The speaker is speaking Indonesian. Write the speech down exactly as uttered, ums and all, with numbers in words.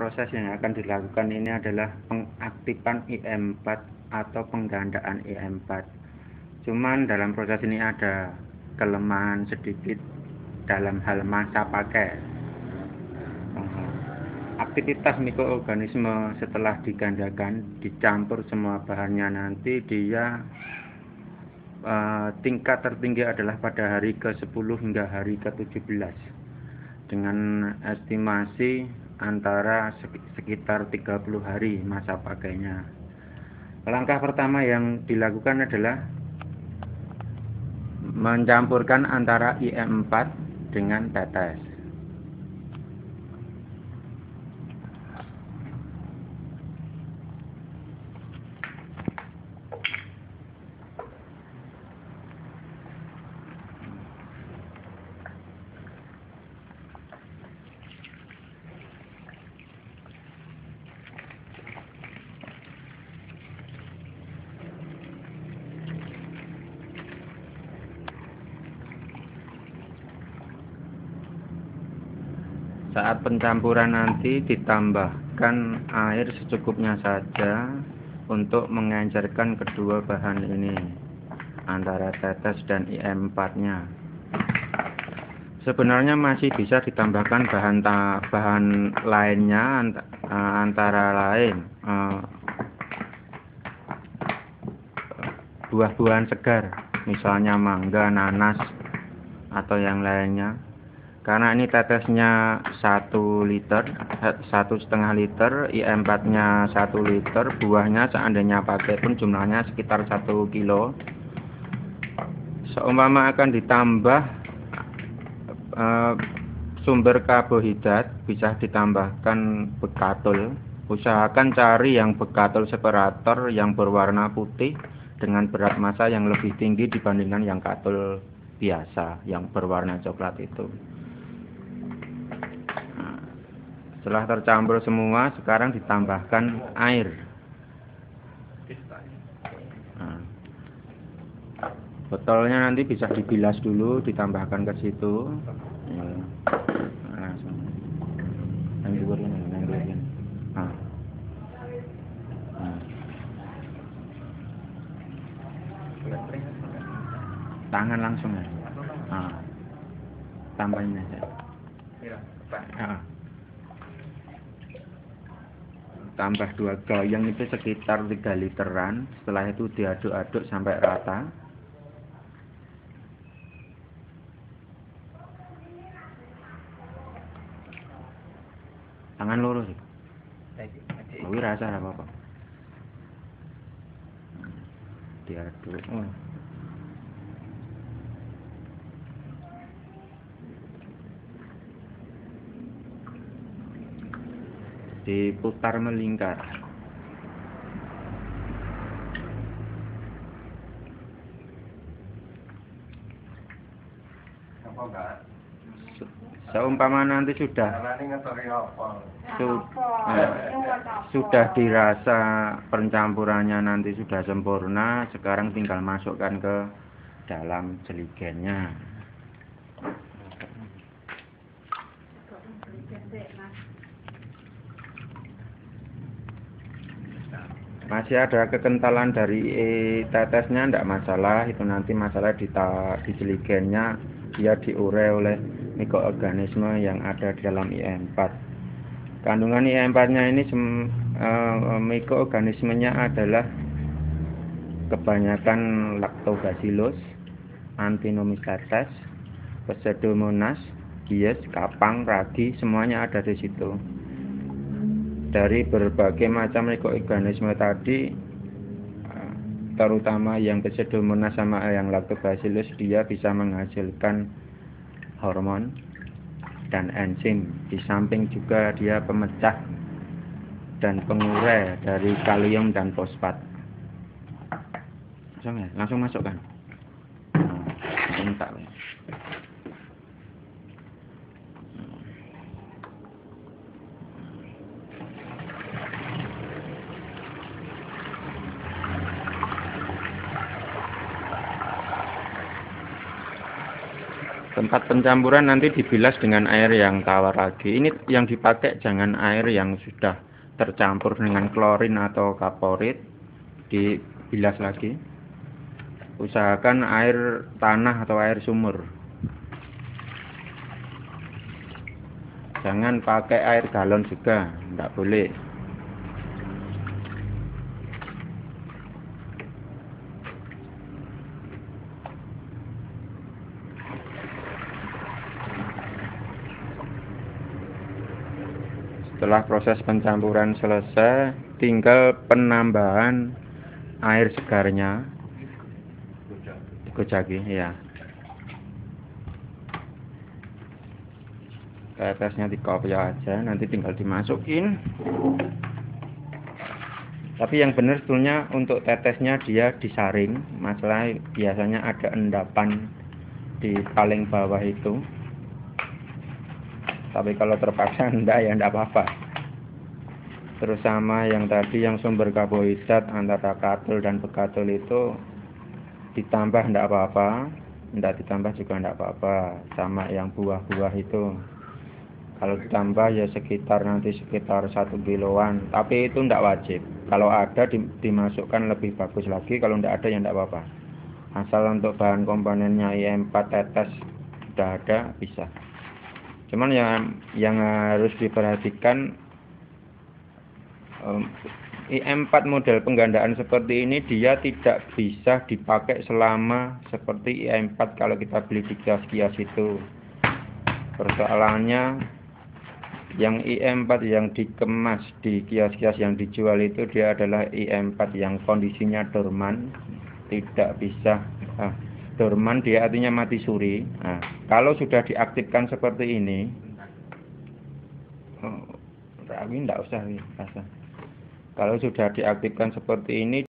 proses yang akan dilakukan ini adalah pengaktifan I M empat atau penggandaan I M empat. Cuman dalam proses ini ada kelemahan sedikit dalam hal masa pakai. Aktivitas mikroorganisme setelah digandakan, dicampur semua bahannya, nanti dia uh, tingkat tertinggi adalah pada hari ke sepuluh hingga hari ke tujuh belas dengan estimasi antara sekitar tiga puluh hari masa pakainya. Langkah pertama yang dilakukan adalah mencampurkan antara I M empat dengan tetes. Saat pencampuran nanti ditambahkan air secukupnya saja untuk mengencerkan kedua bahan ini antara tetes dan I M empat-nya. Sebenarnya masih bisa ditambahkan bahan bahan lainnya antara lain buah-buahan segar, misalnya mangga, nanas atau yang lainnya. Karena ini tetesnya satu liter, satu setengah liter, I M empat-nya satu liter, buahnya seandainya pakai pun jumlahnya sekitar satu kilo. Seumpama akan ditambah uh, sumber karbohidrat, bisa ditambahkan bekatul. Usahakan cari yang bekatul separator yang berwarna putih dengan berat massa yang lebih tinggi dibandingkan yang katul biasa yang berwarna coklat itu. Setelah tercampur semua, sekarang ditambahkan air. Nah, botolnya nanti bisa dibilas dulu, ditambahkan ke situ. Nah, langsung. Yang duluan, yang duluan. Nah. Nah. Tangan langsung ya. Nah. Tambahin aja. Nah. Tambah dua goyang itu sekitar tiga literan. Setelah itu diaduk-aduk sampai rata. Tangan lurus. Tapi rasa apa-apa. Diaduk. Oh. Diputar melingkar. Seumpama nanti sudah su, eh, sudah dirasa pencampurannya nanti sudah sempurna, sekarang tinggal masukkan ke dalam jeligennya. Masih ada kekentalan dari tetesnya, tidak masalah, itu nanti masalah di, di jeligennya, dia diurai oleh mikroorganisme yang ada di dalam I M empat. Kandungan I M empat-nya ini uh, mikroorganismenya adalah kebanyakan Lactobacillus, Actinomycetes, Pseudomonas, bies, kapang, ragi, semuanya ada di situ. Dari berbagai macam mikroorganisme tadi, terutama yang Pseudomonas sama yang Lactobacillus, dia bisa menghasilkan hormon dan enzim. Di samping juga dia pemecah dan pengurai dari kalium dan fosfat. Langsung ya, langsung masukkan. Nah, entak ya. Tempat pencampuran nanti dibilas dengan air yang tawar lagi. Ini yang dipakai jangan air yang sudah tercampur dengan klorin atau kaporit, dibilas lagi. Usahakan air tanah atau air sumur. Jangan pakai air galon juga, tidak boleh. Setelah proses pencampuran selesai, tinggal penambahan air segarnya. Digojaki, ya. Tetesnya dikopiah aja, nanti tinggal dimasukin. Tapi yang benar sebetulnya untuk tetesnya dia disaring. Masalah biasanya ada endapan di paling bawah itu. Tapi kalau terpaksa enggak ya enggak apa-apa. Terus sama yang tadi yang sumber karbohidrat antara katul dan bekatul itu ditambah enggak apa-apa, enggak ditambah juga enggak apa-apa. Sama yang buah-buah itu. Kalau ditambah ya sekitar nanti sekitar satu kiloan. Tapi itu enggak wajib. Kalau ada dimasukkan lebih bagus lagi. Kalau enggak ada ya enggak apa-apa. Asal untuk bahan komponennya I empat tetes sudah ada bisa. Cuman yang yang harus diperhatikan um, I empat model penggandaan seperti ini dia tidak bisa dipakai selama seperti I empat kalau kita beli di kios-kios itu. Persoalannya yang I empat yang dikemas di kios-kios yang dijual itu dia adalah I empat yang kondisinya dorman, tidak bisa ah, dorman dia artinya mati suri. Nah, kalau sudah diaktifkan seperti ini, oh, ini tidak usah rasa. Kalau sudah diaktifkan seperti ini